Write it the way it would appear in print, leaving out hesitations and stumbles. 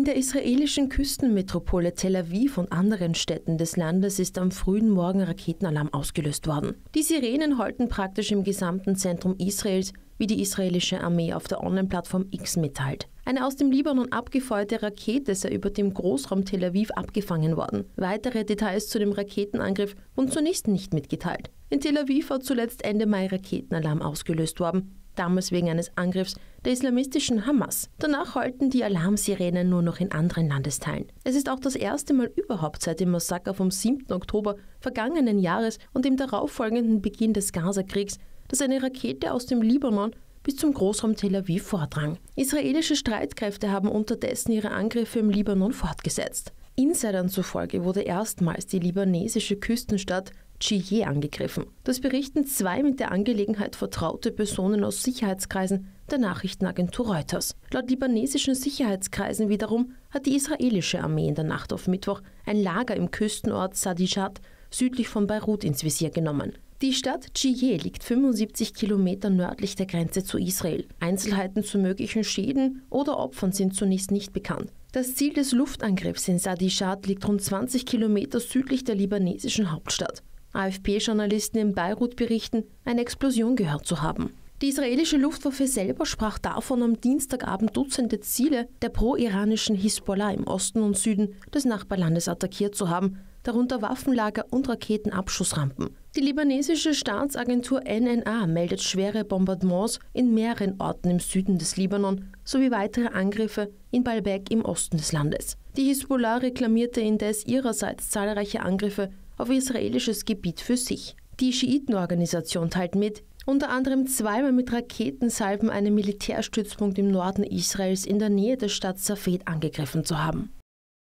In der israelischen Küstenmetropole Tel Aviv und anderen Städten des Landes ist am frühen Morgen Raketenalarm ausgelöst worden. Die Sirenen heulten praktisch im gesamten Zentrum Israels, wie die israelische Armee auf der Online-Plattform X mitteilt. Eine aus dem Libanon abgefeuerte Rakete sei über dem Großraum Tel Aviv abgefangen worden. Weitere Details zu dem Raketenangriff wurden zunächst nicht mitgeteilt. In Tel Aviv war zuletzt Ende Mai Raketenalarm ausgelöst worden, damals wegen eines Angriffs der islamistischen Hamas. Danach heulten die Alarmsirenen nur noch in anderen Landesteilen. Es ist auch das erste Mal überhaupt seit dem Massaker vom 7. Oktober vergangenen Jahres und dem darauffolgenden Beginn des Gaza-Kriegs, dass eine Rakete aus dem Libanon bis zum Großraum Tel Aviv vordrang. Israelische Streitkräfte haben unterdessen ihre Angriffe im Libanon fortgesetzt. Insidern zufolge wurde erstmals die libanesische Küstenstadt Chiyeh angegriffen. Das berichten zwei mit der Angelegenheit vertraute Personen aus Sicherheitskreisen der Nachrichtenagentur Reuters. Laut libanesischen Sicherheitskreisen wiederum hat die israelische Armee in der Nacht auf Mittwoch ein Lager im Küstenort Sadishat südlich von Beirut ins Visier genommen. Die Stadt Chiyeh liegt 75 Kilometer nördlich der Grenze zu Israel. Einzelheiten zu möglichen Schäden oder Opfern sind zunächst nicht bekannt. Das Ziel des Luftangriffs in Sadishat liegt rund 20 Kilometer südlich der libanesischen Hauptstadt. AFP-Journalisten in Beirut berichten, eine Explosion gehört zu haben. Die israelische Luftwaffe selber sprach davon, am Dienstagabend Dutzende Ziele der pro-iranischen Hisbollah im Osten und Süden des Nachbarlandes attackiert zu haben, darunter Waffenlager und Raketenabschussrampen. Die libanesische Staatsagentur NNA meldet schwere Bombardements in mehreren Orten im Süden des Libanon sowie weitere Angriffe in Baalbek im Osten des Landes. Die Hisbollah reklamierte indes ihrerseits zahlreiche Angriffe auf israelisches Gebiet für sich. Die Schiitenorganisation teilt mit, unter anderem zweimal mit Raketensalven einen Militärstützpunkt im Norden Israels in der Nähe der Stadt Safed angegriffen zu haben.